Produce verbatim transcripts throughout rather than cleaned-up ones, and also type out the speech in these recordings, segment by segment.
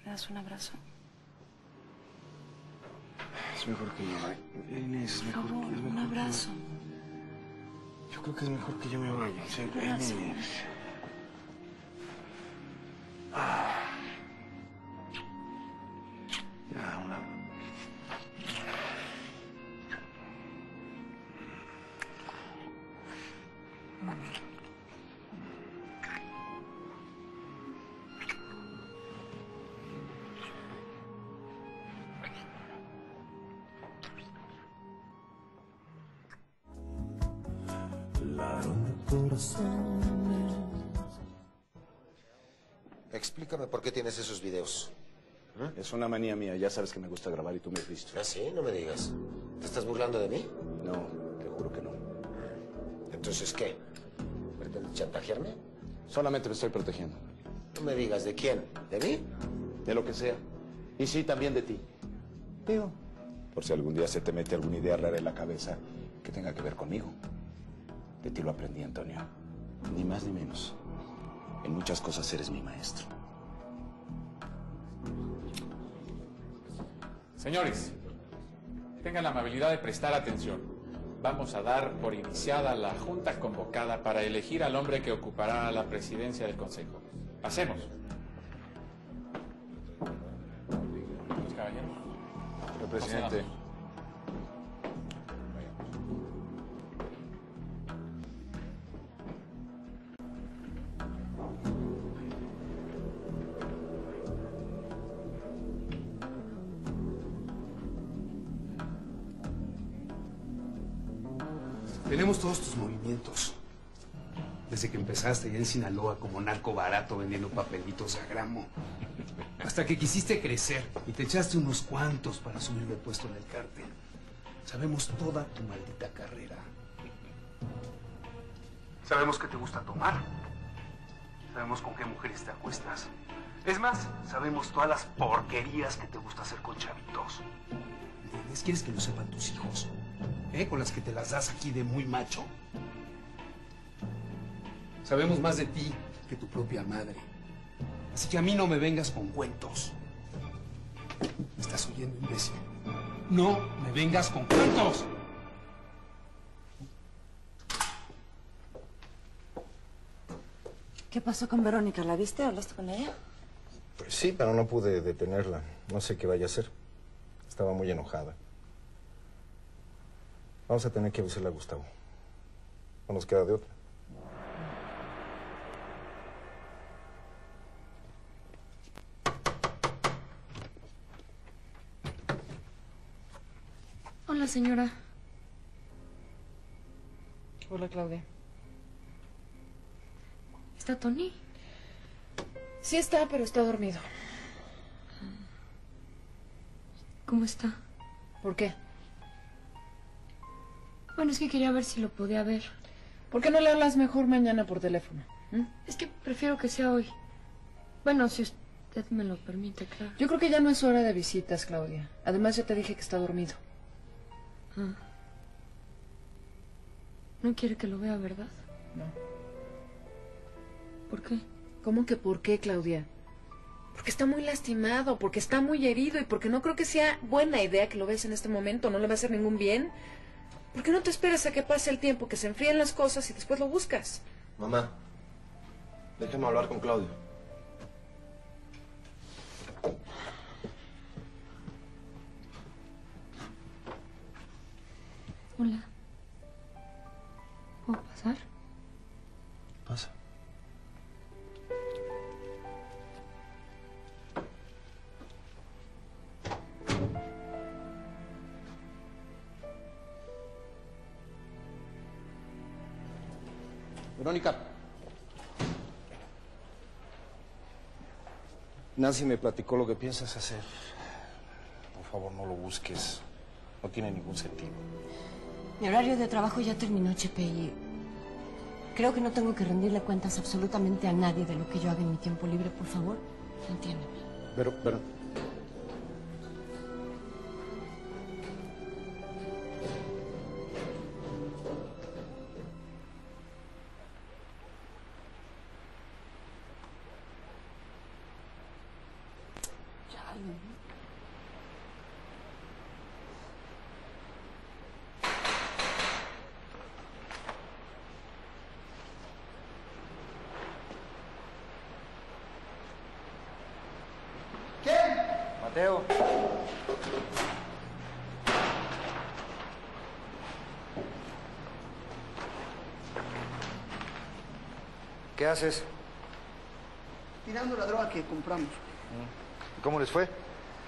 ¿Me das un abrazo? Es mejor que yo... Inés, es mejor, Por favor, que, es mejor un abrazo. Que... Yo creo que es mejor que yo me vaya, en serio. Un abrazo. Inés. Ah. Ya, una... Explícame por qué tienes esos videos. ¿Eh? Es una manía mía, ya sabes que me gusta grabar y tú me has visto. ¿Ah, sí? No me digas. ¿Te estás burlando de mí? No, te juro que no. ¿Entonces qué? ¿Pretendes chantajearme? Solamente me estoy protegiendo. No me digas, ¿de quién? ¿De mí? De lo que sea. Y sí, también de ti. Digo, por si algún día se te mete alguna idea rara en la cabeza que tenga que ver conmigo. De ti lo aprendí, Antonio. Ni más ni menos. En muchas cosas eres mi maestro. Señores, tengan la amabilidad de prestar atención. Vamos a dar por iniciada la junta convocada para elegir al hombre que ocupará la presidencia del Consejo. Pasemos. Los caballeros. Pero, presidente... Tenemos todos tus movimientos. Desde que empezaste ya en Sinaloa como narco barato vendiendo papelitos a gramo. Hasta que quisiste crecer y te echaste unos cuantos para subir de puesto en el cártel. Sabemos toda tu maldita carrera. Sabemos que te gusta tomar. Sabemos con qué mujeres te acuestas. Es más, sabemos todas las porquerías que te gusta hacer con chavitos. ¿Entiendes? ¿Quieres que lo sepan tus hijos? ¿Eh? Con las que te las das aquí de muy macho. Sabemos más de ti que tu propia madre. Así que a mí no me vengas con cuentos. ¿Me estás oyendo, imbécil? No me vengas con cuentos. ¿Qué pasó con Verónica? ¿La viste? ¿Hablaste con ella? Pues sí, pero no pude detenerla. No sé qué vaya a hacer. Estaba muy enojada. Vamos a tener que avisarle a Gustavo. No nos queda de otra. Hola, señora. Hola, Claudia. ¿Está Tony? Sí está, pero está dormido. ¿Cómo está? ¿Por qué? Bueno, es que quería ver si lo podía ver. ¿Por qué no le hablas mejor mañana por teléfono? ¿Mm? Es que prefiero que sea hoy. Bueno, si usted me lo permite, claro. Yo creo que ya no es hora de visitas, Claudia. Además, ya te dije que está dormido. Ah. No quiere que lo vea, ¿verdad? No. ¿Por qué? ¿Cómo que por qué, Claudia? Porque está muy lastimado, porque está muy herido y porque no creo que sea buena idea que lo veas en este momento. No le va a hacer ningún bien. ¿Por qué no te esperas a que pase el tiempo, que se enfríen las cosas y después lo buscas? Mamá, déjame hablar con Claudio. Hola. ¿Puedo pasar? Pasa. Verónica. Nancy me platicó lo que piensas hacer. Por favor, no lo busques. No tiene ningún sentido. Mi horario de trabajo ya terminó, Chepe, y creo que no tengo que rendirle cuentas absolutamente a nadie de lo que yo haga en mi tiempo libre, por favor. Entiéndeme. Pero, pero... ¿Quién? Mateo. ¿Qué haces? Tirando la droga que compramos. ¿Y cómo les fue?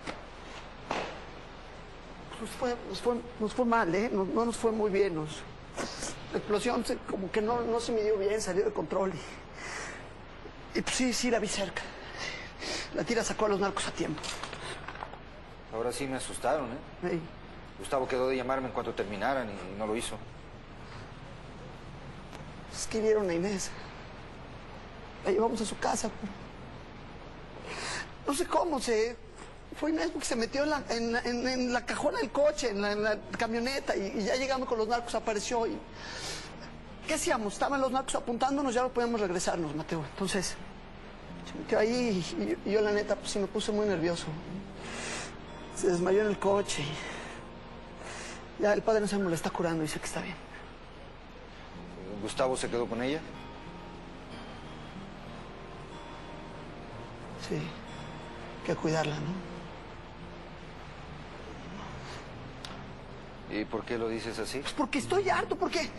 Pues fue, nos, fue, nos fue mal, ¿eh? No, no nos fue muy bien. Nos, la explosión se, como que no, no se midió bien, salió de control. Y, y pues sí, sí la vi cerca. La tira sacó a los narcos a tiempo. Ahora sí me asustaron, ¿eh? Hey. Gustavo quedó de llamarme en cuanto terminaran y no lo hizo. Es que vieron a Inés. La llevamos a su casa. No sé cómo se... Fue Inés porque se metió en la, en, en, en la cajona del coche, en la, en la camioneta, y, y ya llegando con los narcos apareció y... ¿Qué hacíamos? Estaban los narcos apuntándonos, ya no podíamos regresarnos, Mateo. Entonces, se metió ahí y, y yo, la neta, pues sí me puse muy nervioso. Se desmayó en el coche. Ya el padre no se me lo está curando, dice que está bien. ¿Gustavo se quedó con ella? Sí, hay que cuidarla, ¿no? ¿Y por qué lo dices así? Pues porque estoy harto, porque...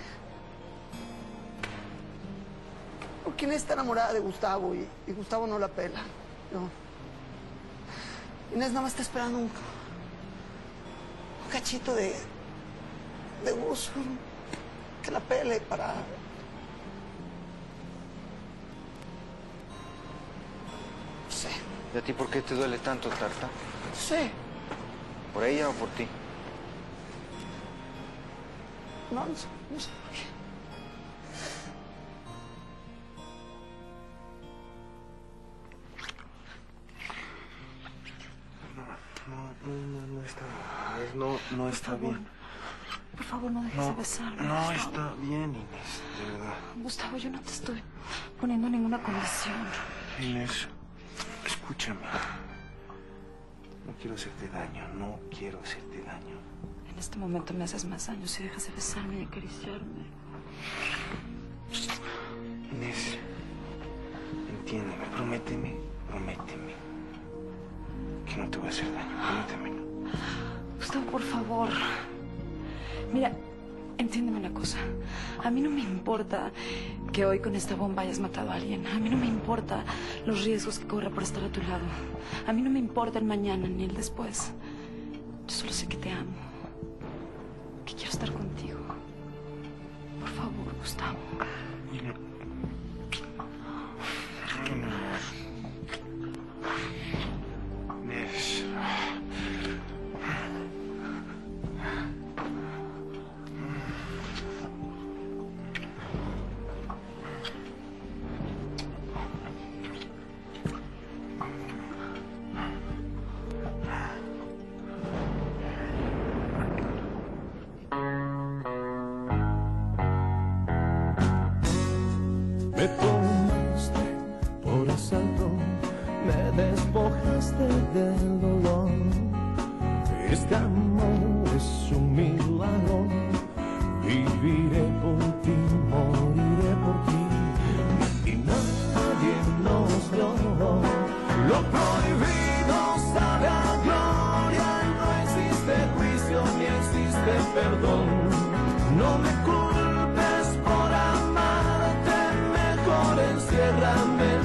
Porque Inés está enamorada de Gustavo y, y Gustavo no la pela. No. Inés nada más está esperando un, un cachito de... de Gus. Que la pele para... No sé. ¿Y a ti por qué te duele tanto, Tarta? No sé. ¿Por ella o por ti? No, no sé, no sé por qué. No, no, no está bien. No, no está bien. Por favor, no dejes No, de besarme. no Gustavo. está bien, Inés, de verdad. Gustavo, yo no te estoy poniendo ninguna condición. Inés, escúchame. No quiero hacerte daño, no quiero hacerte daño. En este momento me haces más daño si dejas de besarme y acariciarme. Inés, entiéndeme, prométeme, prométeme que no te voy a hacer daño, prométemelo. Gustavo, por favor. Mira, entiéndeme una cosa. A mí no me importa que hoy con esta bomba hayas matado a alguien. A mí no me importa los riesgos que corre por estar a tu lado. A mí no me importa el mañana ni el después. Yo solo sé que te amo. Que quiero estar contigo. Por favor, Gustavo. Inés. Me tomaste por asalto, me despojaste del dolor. Este amor es un milagro, viviré por ti, moriré por ti. Y nadie nos dio lo prohibido sabe a gloria, y no existe juicio ni existe perdón. No me culpes por amarte, mejor enciérrame